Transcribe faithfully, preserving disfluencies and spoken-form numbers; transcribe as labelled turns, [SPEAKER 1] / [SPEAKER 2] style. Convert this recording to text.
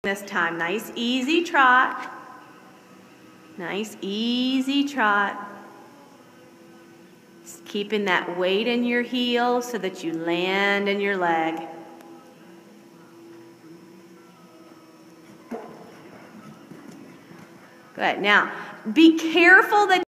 [SPEAKER 1] This time, nice easy trot. Nice easy trot. Just keeping that weight in your heel so that you land in your leg. Good. Now, be careful that